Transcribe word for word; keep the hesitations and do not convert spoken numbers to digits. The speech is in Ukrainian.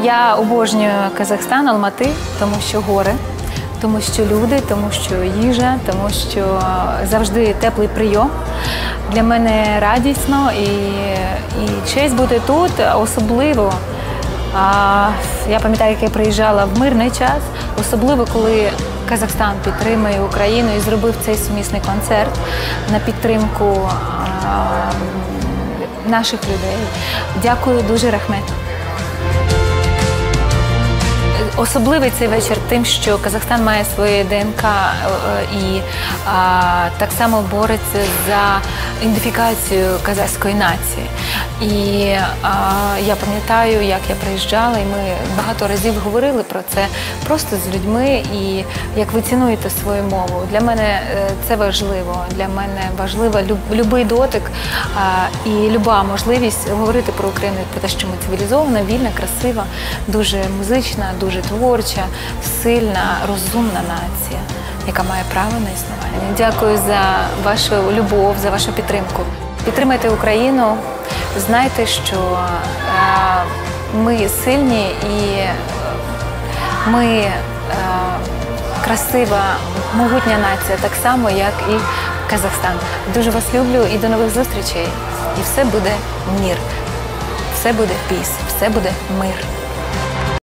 Я обожнюю Казахстан, Алмати, тому що гори, тому що люди, тому що їжа, тому що завжди теплий прийом. Для мене радісно і, і честь бути тут, особливо. А, я пам'ятаю, як я приїжджала в мирний час, особливо коли Казахстан підтримує Україну і зробив цей сумісний концерт на підтримку а, наших людей. Дякую дуже, Рахмет. Особливий цей вечір тим, що Казахстан має своє ДНК і а, так само бореться за ідентифікацію казахської нації. І а, я пам'ятаю, як я приїжджала, і ми багато разів говорили про це просто з людьми, і як ви цінуєте свою мову. Для мене це важливо, для мене важливо люб, любий дотик а, і люба можливість говорити про Україну, про те, що ми цивілізована, вільна, красива, дуже музична, дуже творча, сильна, розумна нація, яка має право на існування. Дякую за вашу любов, за вашу підтримку. Підтримайте Україну, знайте, що е, ми сильні і ми е, красива, могутня нація, так само, як і Казахстан. Дуже вас люблю і до нових зустрічей. І все буде мир, все буде піс, все буде мир.